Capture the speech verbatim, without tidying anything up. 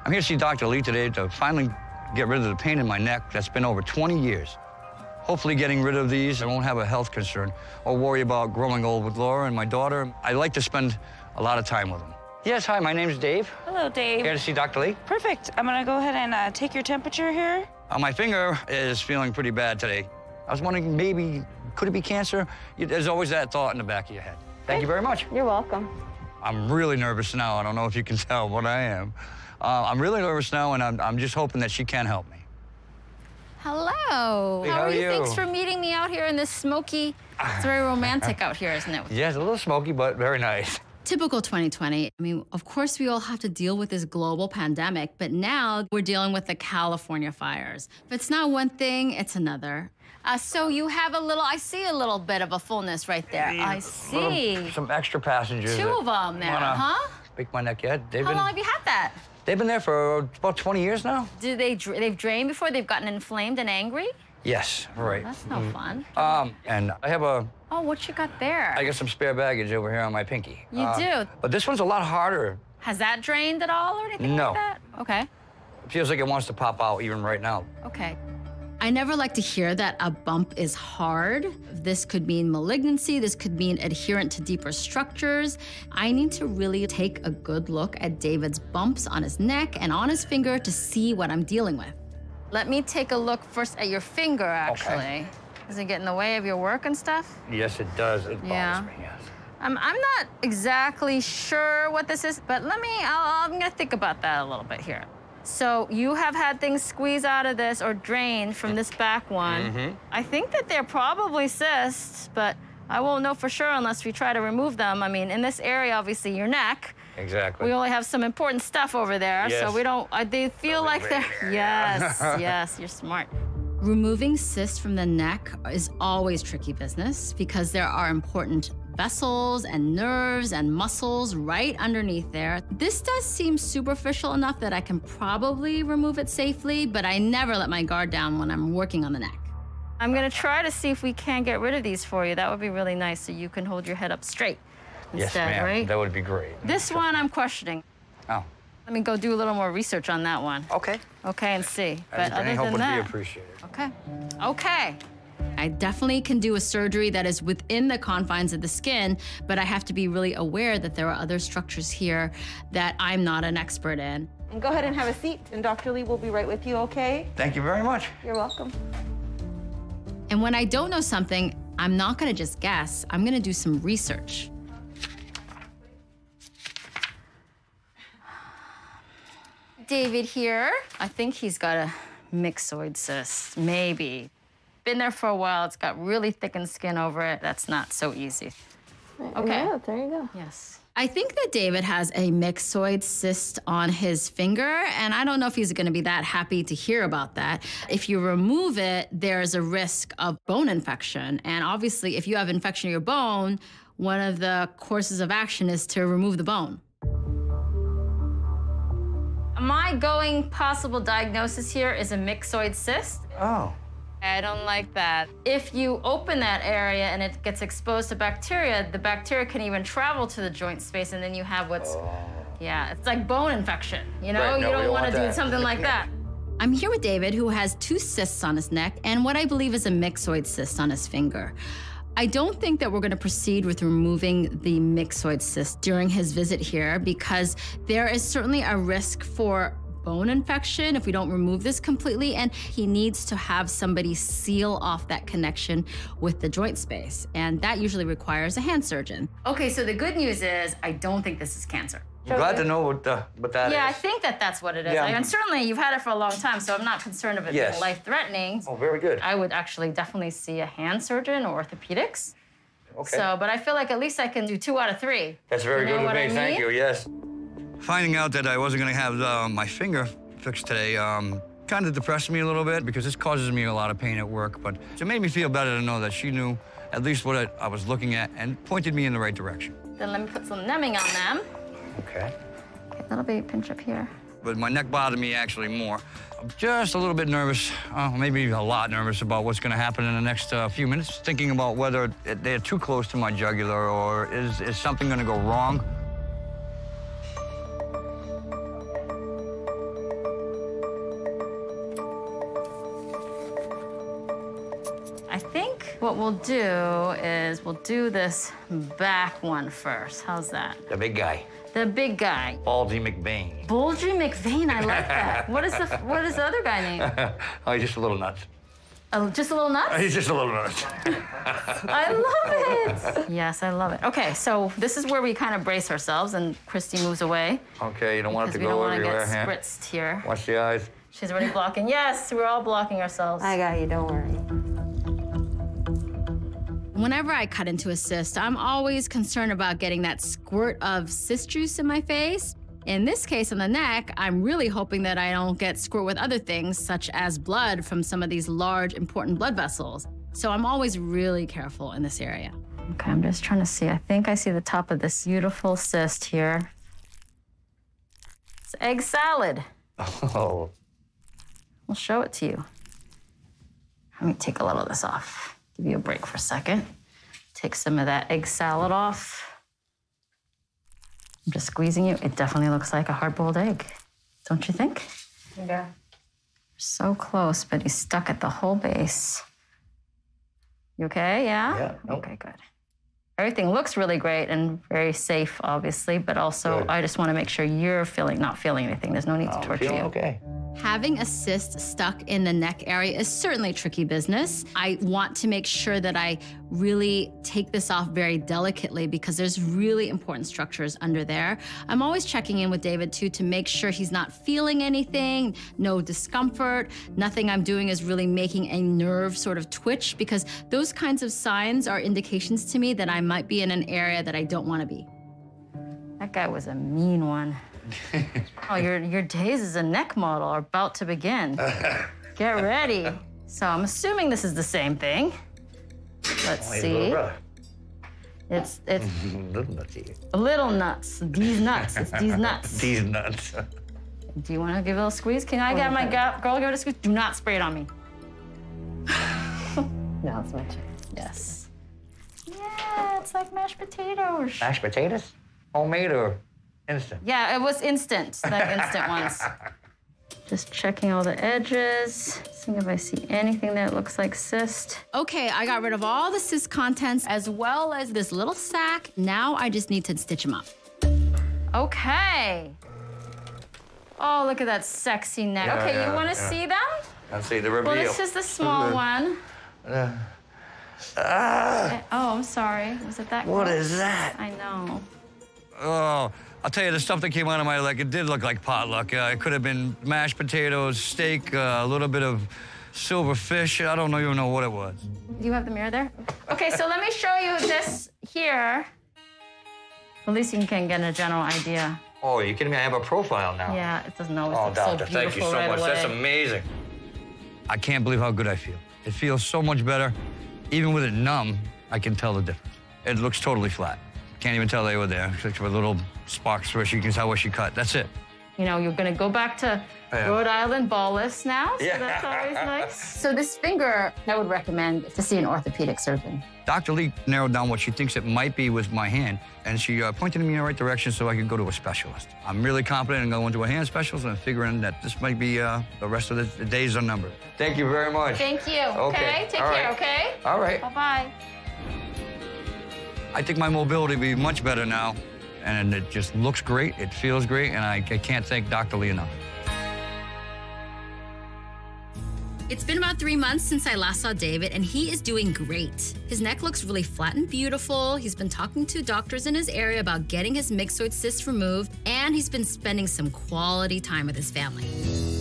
I'm here to see Doctor Lee today to finally get rid of the pain in my neck that's been over twenty years. Hopefully getting rid of these, I won't have a health concern or worry about growing old with Laura and my daughter. I like to spend a lot of time with them. Yes, hi, my name's Dave. Hello, Dave. Here to see Doctor Lee. Perfect. I'm gonna go ahead and uh, take your temperature here. Uh, my finger is feeling pretty bad today. I was wondering, maybe, could it be cancer? You, there's always that thought in the back of your head. Thank you very much. You're welcome. I'm really nervous now. I don't know if you can tell, but I am. Uh, I'm really nervous now, and I'm, I'm just hoping that she can help me. Hello. Hey, how, how are are you? you? Thanks for meeting me out here in this smoky, it's very romantic out here, isn't it? Yeah, it's a little smoky, but very nice. Typical twenty twenty. I mean, of course, we all have to deal with this global pandemic, but now we're dealing with the California fires. If it's not one thing, it's another. Uh, so you have a little, I see a little bit of a fullness right there. Maybe I see. Little, some extra passengers. Two of them there, huh? Break my neck yet? They've How been, long have you had that? They've been there for about twenty years now. Do they, they've drained before? They've gotten inflamed and angry? Yes, right. That's no mm. fun. Um, and I have a, Oh, what you got there? I got some spare baggage over here on my pinky. You uh, do? But this one's a lot harder. Has that drained at all or anything No. like that? Okay. It feels like it wants to pop out even right now. Okay. I never like to hear that a bump is hard. This could mean malignancy. This could mean adherent to deeper structures. I need to really take a good look at David's bumps on his neck and on his finger to see what I'm dealing with. Let me take a look first at your finger, actually. Okay. Does it get in the way of your work and stuff? Yes, it does. It Yeah. bothers me, yes. Um, I'm not exactly sure what this is, but let me, I'll, I'm gonna think about that a little bit here. So you have had things squeeze out of this or drain from this back one. Mm-hmm. I think that they're probably cysts, but I won't know for sure unless we try to remove them. I mean, in this area, obviously, your neck, Exactly. we only have some important stuff over there, Yes. so we don't, uh, they feel Something like they're, right here, yes, yeah. yes, you're smart. Removing cysts from the neck is always tricky business because there are important vessels and nerves and muscles right underneath there. This does seem superficial enough that I can probably remove it safely, but I never let my guard down when I'm working on the neck. I'm gonna try to see if we can get rid of these for you. That would be really nice so you can hold your head up straight Yes, instead, ma'am. right? That would be great. This one I'm questioning. Oh. Let me go do a little more research on that one. Okay. Okay, and see. But Any- other any help than would that, be appreciated. okay. Okay. I definitely can do a surgery that is within the confines of the skin, but I have to be really aware that there are other structures here that I'm not an expert in. And go ahead and have a seat, and Doctor Lee will be right with you, okay? Thank you very much. You're welcome. And when I don't know something, I'm not gonna just guess, I'm gonna do some research. David here. I think he's got a myxoid cyst, maybe. Been there for a while, it's got really thickened skin over it. That's not so easy. Okay. Yeah, there you go. Yes. I think that David has a myxoid cyst on his finger, and I don't know if he's gonna be that happy to hear about that. If you remove it, there's a risk of bone infection. And obviously, if you have infection in your bone, one of the courses of action is to remove the bone. My going possible diagnosis here is a myxoid cyst. Oh. I don't like that. If you open that area and it gets exposed to bacteria, the bacteria can even travel to the joint space, and then you have what's, Oh. yeah, it's like bone infection. You know, Right, no, you we don't don't want to want do that. something like that. I'm here with David, who has two cysts on his neck and what I believe is a myxoid cyst on his finger. I don't think that we're going to proceed with removing the myxoid cyst during his visit here because there is certainly a risk for bone infection if we don't remove this completely, and he needs to have somebody seal off that connection with the joint space, and that usually requires a hand surgeon. Okay, so the good news is I don't think this is cancer. I'm glad to know what, uh, what that Yeah, I is. think that that's what it is. Yeah. I- and certainly you've had it for a long time, so I'm not concerned of it Yes. being life-threatening. Oh, very good. I would actually definitely see a hand surgeon or orthopedics. Okay. So, but I feel like at least I can do two out of three. That's very You know good with what me, I thank mean? you, yes. Finding out that I wasn't gonna have uh, my finger fixed today um, kind of depressed me a little bit because this causes me a lot of pain at work, but it made me feel better to know that she knew at least what I, I was looking at and pointed me in the right direction. Then let me put some numbing on them. Okay. Okay, little baby pinch up here. But my neck bothered me actually more. I'm just a little bit nervous, uh, maybe a lot nervous about what's gonna happen in the next uh, few minutes, thinking about whether they're too close to my jugular or is, is something gonna go wrong. What we'll do is we'll do this back one first. How's that? The big guy. The big guy. Baldy McBain. Bulgy McVein, I like that. What is the what is the other guy name? Oh, he's just a little nuts. Oh, just a little nuts? He's just a little nuts. I love it. Yes, I love it. Okay, so this is where we kind of brace ourselves, and Christy moves away. Okay, you don't want it to Because we don't go want to everywhere. get huh? spritzed here. Watch the eyes. She's already blocking. Yes, we're all blocking ourselves. I got you, don't worry. Whenever I cut into a cyst, I'm always concerned about getting that squirt of cyst juice in my face. In this case, on the neck, I'm really hoping that I don't get squirt with other things, such as blood from some of these large, important blood vessels. So I'm always really careful in this area. Okay, I'm just trying to see. I think I see the top of this beautiful cyst here. It's egg salad. Oh. I'll show it to you. Let me take a little of this off. Give you a break for a second. Take some of that egg salad off. I'm just squeezing you. It definitely looks like a hard-boiled egg, don't you think? Yeah. So close, but he's stuck at the whole base. You okay? Yeah? Yeah. Nope. Okay, good. Everything looks really great and very safe, obviously, but also Good. I just want to make sure you're feeling not feeling anything. There's no need to Oh, torture feeling you. okay. Having a cyst stuck in the neck area is certainly tricky business. I want to make sure that I really take this off very delicately because there's really important structures under there. I'm always checking in with David too to make sure he's not feeling anything, no discomfort, nothing I'm doing is really making a nerve sort of twitch because those kinds of signs are indications to me that I might be in an area that I don't want to be. That guy was a mean one. Oh, your, your days as a neck model are about to begin. Get ready. So I'm assuming this is the same thing. Let's Oh, he's a see. little brother. It's it's Little nutty. a little nuts. These nuts. It's these nuts. These nuts. Do you want to give it a little squeeze? Can I get my ga- girl give it a squeeze? Do not spray it on me. Now it's my turn. Yes. Yeah, it's like mashed potatoes. Mashed potatoes? Homemade or instant? Yeah, it was instant, like instant ones. Just checking all the edges, seeing if I see anything that looks like cyst. Okay, I got rid of all the cyst contents as well as this little sac. Now I just need to stitch them up. Okay. Oh, look at that sexy neck. Yeah, okay, yeah, you want to yeah. see them? Let's see the reveal. Well, this is the small one. Uh, ah, Oh, I'm sorry. Was it that what close? is that? I know. Oh, I'll tell you, the stuff that came out of my leg, it did look like potluck. Uh, it could have been mashed potatoes, steak, uh, a little bit of silver fish. I don't even know what it was. Do you have the mirror there? Okay, so let me show you this here. At least you can get a general idea. Oh, you're kidding me? I have a profile now. Yeah, it doesn't always Oh, look so doctor, beautiful thank you so right much. away. That's amazing. I can't believe how good I feel. It feels so much better. Even with it numb, I can tell the difference. It looks totally flat. Can't even tell they were there, except for little sparks where you can tell where she cut. That's it. You know, you're gonna go back to Yeah. Rhode Island ballless now, so Yeah. that's always nice. So this finger, I would recommend to see an orthopedic surgeon. Doctor Lee narrowed down what she thinks it might be with my hand, and she uh, pointed me in the right direction so I could go to a specialist. I'm really confident in going to a hand specialist and figuring that this might be uh, the rest of the, the days are numbered. Thank you very much. Thank you, okay? Okay, Take all care, right. okay? All right. Bye-bye. I think my mobility will be much better now, and it just looks great, it feels great, and I, I can't thank Doctor Lee enough. It's been about three months since I last saw David, and he is doing great. His neck looks really flat and beautiful. He's been talking to doctors in his area about getting his myxoid cyst removed, and he's been spending some quality time with his family.